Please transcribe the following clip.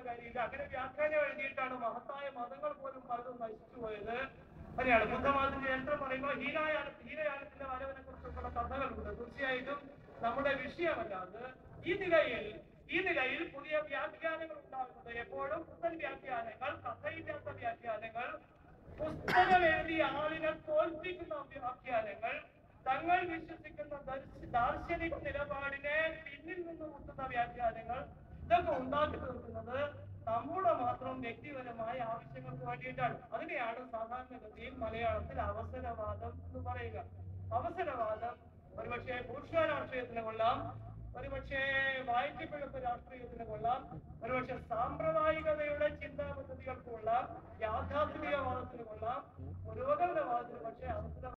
കാര്യമില്ല. അങ്ങനെ വ്യാഖ്യാനം എഴുതിയിട്ടാണ് മഹത്തായ മതങ്ങൾ പോലും പലതും നശിച്ചു പോയത്. അങ്ങനെയാണ് ബുദ്ധമതത്തിന്റെ ചരിത്രം പറയുമ്പോൾ ഹീനയാനത്തിന്റെ വരവിനെ കുറിച്ചുള്ള കഥകളുണ്ട്. തീർച്ചയായിട്ടും നമ്മുടെ വിഷയമല്ലാതെ ഈ നിലയിൽ പുതിയ വ്യാഖ്യാനങ്ങൾ ഉണ്ടാകുന്നത് എപ്പോഴും പുത്തൻ വ്യാഖ്യാനങ്ങൾ, കഥയില്ലാത്ത വ്യാഖ്യാനങ്ങൾ, പുസ്തകം എഴുതിയ ആളിനെ തോൽപ്പിക്കുന്ന വ്യാഖ്യാനങ്ങൾ, തങ്ങൾ വിശ്വസിക്കുന്ന ദാർശനിക നിലപാടിനെ പിന്നിൽ നിന്ന് മുട്ടുന്ന വ്യാഖ്യാനങ്ങൾ, ഇതൊക്കെ ഉണ്ടാക്കി തീർക്കുന്നത് നമ്മുടെ മാത്രം വ്യക്തിപരമായ ആവശ്യങ്ങൾക്ക് വേണ്ടിയിട്ടാണ്. അതിനെയാണ് സാധാരണഗതിയിൽ മലയാളത്തിൽ അവസരവാദം എന്ന് പറയുക. അവസരവാദം ഒരുപക്ഷെ ബൂർഷ്വാ രാഷ്ട്രീയത്തിന് കൊള്ളാം, ഒരുപക്ഷെ വായിക്കപ്പിഴപ്പ് രാഷ്ട്രീയത്തിന് കൊള്ളാം, ഒരുപക്ഷെ സാമ്പ്രദായികതയുടെ ചിന്താ പദ്ധതികൾക്ക് കൊള്ളാം, യാഥാസ്ഥിതികവാദത്തിന് കൊള്ളാം, പുരോഗമനവാദത്തിന് പക്ഷേ അവസര